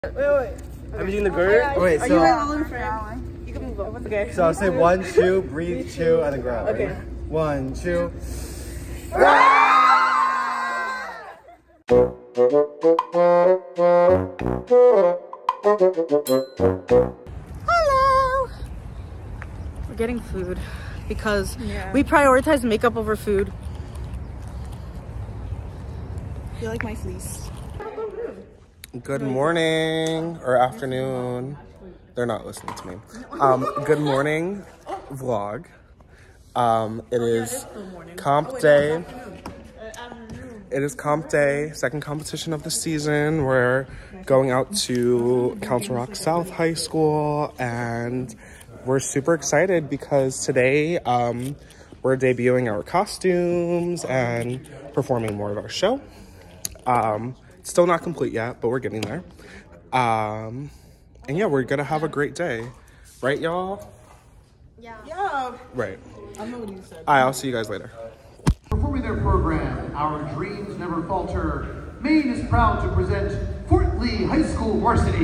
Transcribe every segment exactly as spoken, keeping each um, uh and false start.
Wait, wait. I'm using the gird. Oh, wait, Are so, you all in frame? You can move up. Okay. so I'll say one, two, breathe, two, and then grow. Okay. One, two. Hello. We're getting food because Yeah. we prioritize makeup over food. You like my fleece? Good morning or afternoon. They're not listening to me. Um, good morning vlog. Um, it is comp day. It is comp day, second competition of the season. We're going out to Council Rock South High School, and we're super excited because today um, we're debuting our costumes and performing more of our show. Um, still not complete yet, but we're getting there. Um, and yeah, we're gonna have a great day. Right, y'all? Yeah. Yeah. Right. I know what you said. Alright, I'll see you guys later. Performing their program, Our Dreams Never Falter, Maine is proud to present Fort Lee High School Varsity.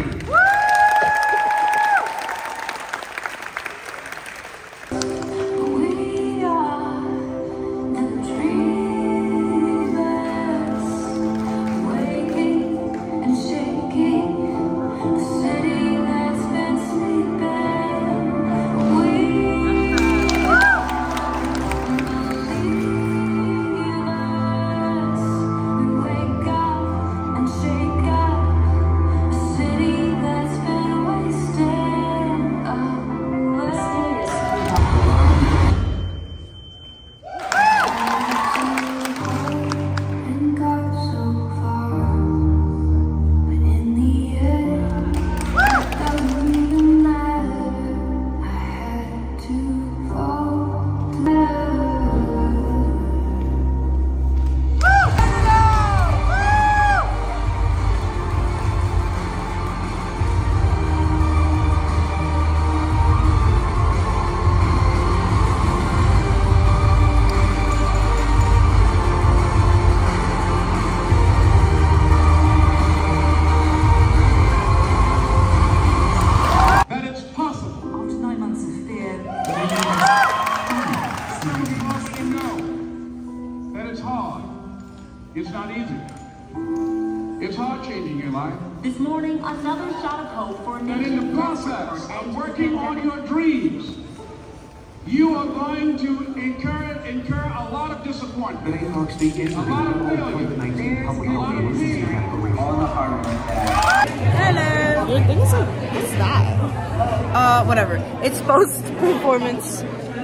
It's not easy. It's hard changing your life. This morning, another shot of hope for a And nation. in the process of working on your dreams, you are going to incur incur a lot of disappointment. A lot of failure. A lot of pain. Hello. Your thing is like, what's that? Uh, whatever. It's post-performance.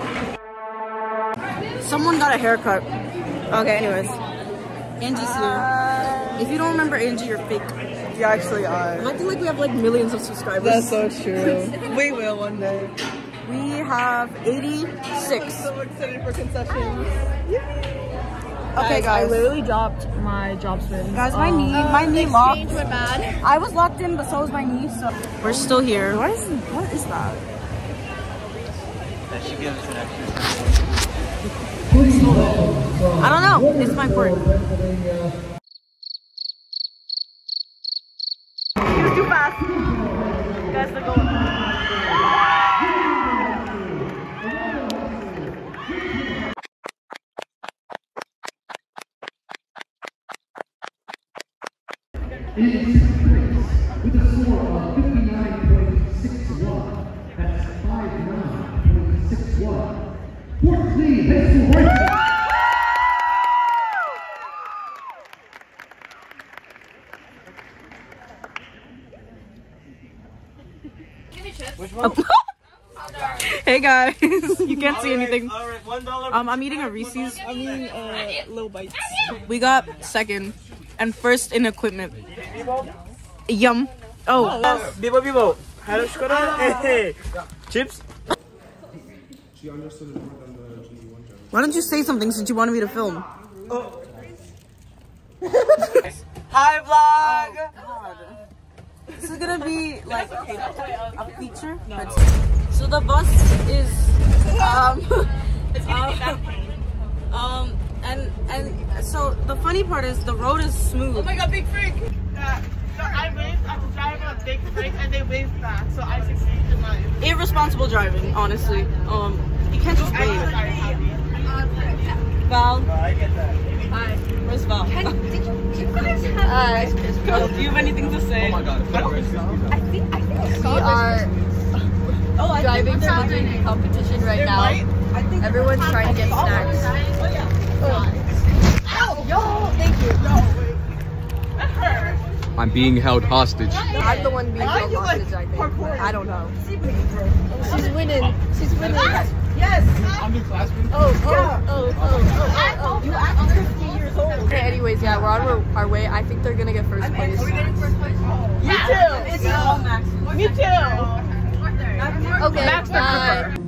Someone got a haircut. Okay, anyways. Angie's here. If you don't remember Angie, you're fake. You actually are. I'm acting like we have like millions of subscribers. That's so true. We will one day. We have eighty-six. I'm so excited for concessions. Okay, guys. I literally dropped my job spin. Guys, my um, knee, my knee locked. Went bad. I was locked in, but so was my knee. So we're still here. What is what is that? That should give us an extra. I don't know. It's my quirk. He was too fast. You guys, they're going. With a score of fifty-nine point six one, that's fifty-nine point six one. Fort Lee High School Varsity. Hey guys, you can't see anything. All right, one dollar. Um, I'm eating a Reese's. I mean, uh, little bites. We got second and first in equipment. Yum. Oh. Bibo Bibo. Hello, Shkoda. Hey, chips. Why don't you say something since you wanted me to film? Oh. Hi, vlog. Oh, this is gonna be like a feature. So the bus is um um, um and and so the funny part is the road is smooth. Oh my god, big freak! Uh, so I waved at the driver of this. they waved back, so I succeeded in life. Irresponsible driving, honestly. Um, you can't just wave. Val. I get that. Hi. Where's Val? Did you, did you guys have... Go, do you have anything to say? Oh my god, I think, I think we are Oh, I driving think simultaneous competition right now. Everyone's trying to get snacks. Yo, thank you. That hurt. I'm being held hostage. I'm the one being held hostage, I think. I don't know. She's winning. She's winning. Yes. I'm your classroom. Oh, oh, oh, oh, oh, oh. You act fifty years old. Okay, anyways, yeah, we're on our, our way. I think they're gonna get first place. Me too. It's all Max. Me too. Okay, Max would bye. prefer.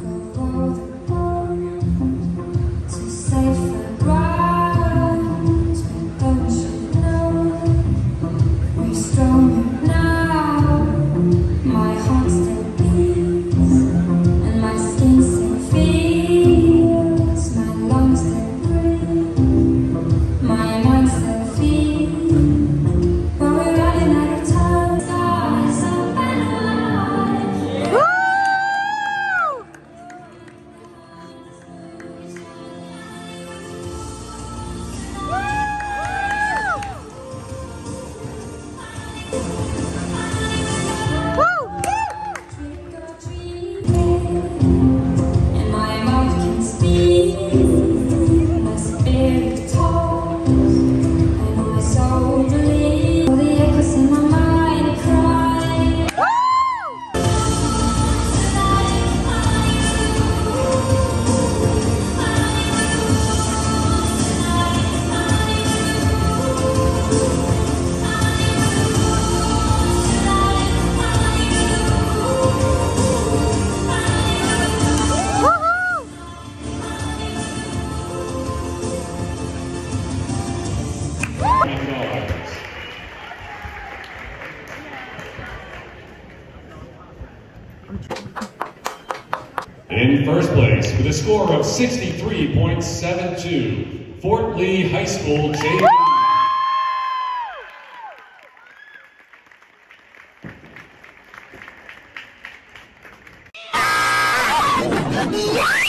In first place, with a score of sixty-three point seven two, Fort Lee High School J V.